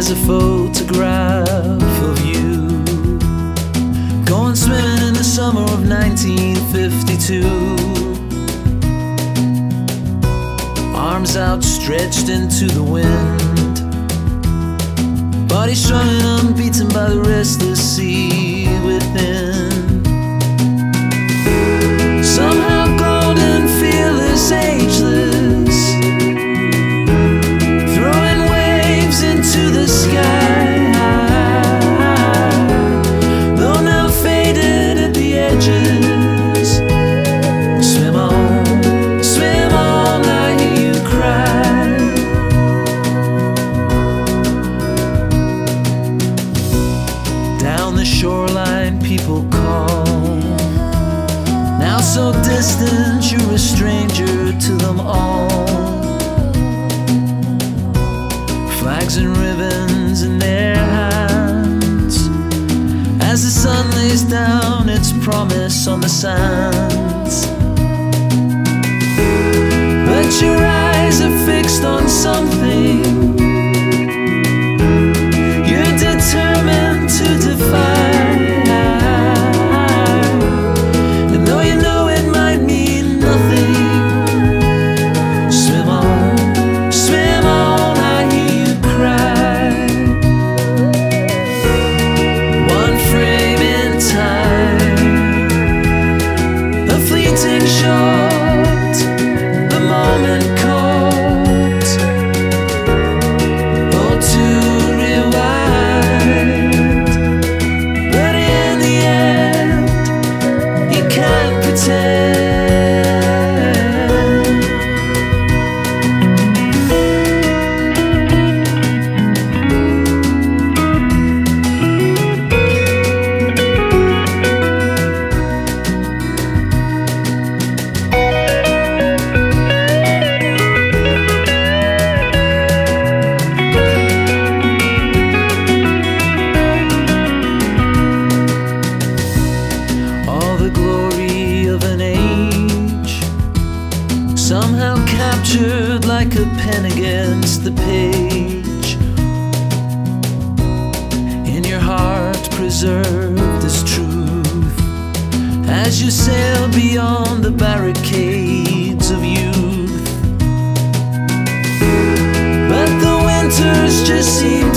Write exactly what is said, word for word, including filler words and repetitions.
has a photograph of you going swimming in the summer of nineteen fifty-two. Arms outstretched into the wind, body strung and unbeaten by the restless sea within. Somehow golden, fearless, ageless, throwing waves into the sky, though now faded at the edges. Swim on, swim on, I hear you cry. Down the shoreline people call, now so distant you're a stranger to them all. Flags and ribbons in their hands as the sun lays down its promise on the sands. But your eyes are fixed on something you're determined to defy. Short, the moment caught, all to rewind. But in the end, you can't pretend. Somehow captured like a pen against the page, in your heart preserved as truth, as you sail beyond the barricades of youth. But the winters just seem